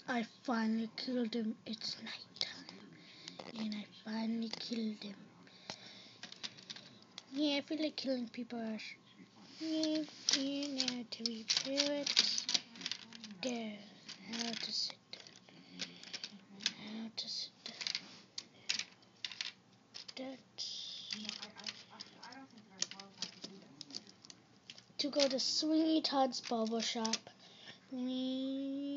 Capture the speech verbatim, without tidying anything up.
I finally killed him. It's nighttime. And I finally killed him. Yeah, I feel like killing people. Yeah, yeah, now to repair it. There. How to sit down. How to sit down. That's to go to Sweeney Todd's Barber Shop.